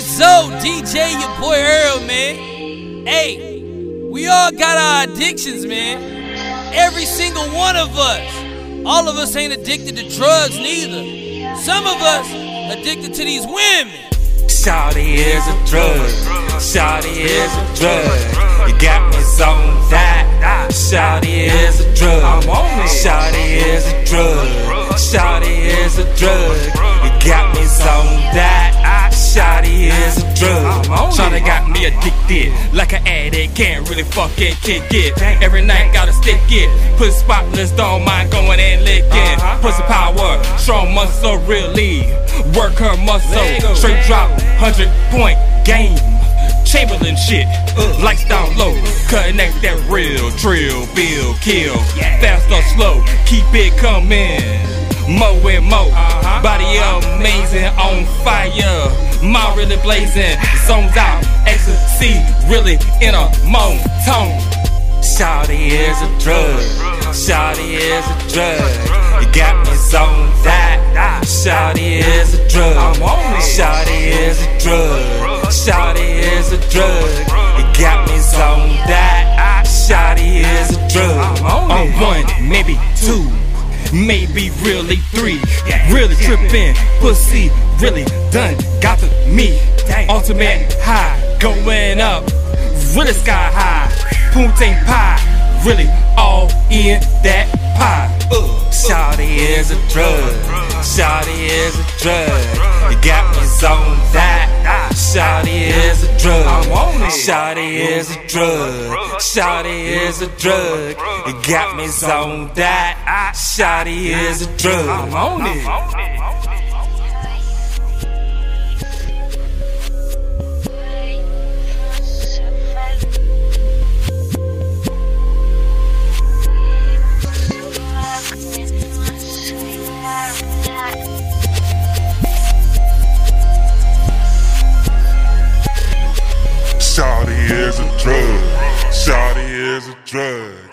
Zo, DJ, your boy Earl, man. Hey, we all got our addictions, man. Every single one of us. All of us ain't addicted to drugs, neither. Some of us addicted to these women. Shawty is a drug. Shawty is a drug. You got me zoned out. Shawty is a drug. Shawty is a drug. Shawty is a drug. You got me zoned out. Shawty is a drug. Shawty got me addicted, like an addict, can't really fucking kick it. Every night gotta stick it, put spotless, don't mind going and licking. Pussy power, strong muscle, really work her muscle. Straight drop, 100-point game. Chamberlain shit, lights down low, connect that real, trill, bill, kill. Fast or slow, keep it coming. Mo and mo, body amazing, on fire. Mind really blazing, zones out, ecstasy, really in a moan tone. Shawty is a drug. Shawty is a drug. You got me zoned out. Shawty is a drug. Shawty is a drug. Shawty is a drug. You got me zoned out. Shawty is a drug. On one, maybe two, maybe really three. Really trippin', pussy really done got to me. Ultimate high, going up, really sky high. Poontang pie, really all in that pie. Shawty is a drug. Shawty is a drug. You got me zoned out. Shawty is a drug. Shawty is a drug. Shawty is a drug. You got me zoned out. Shawty is a drug. I'm on it. Shawty is a drug. Shawty is a drug.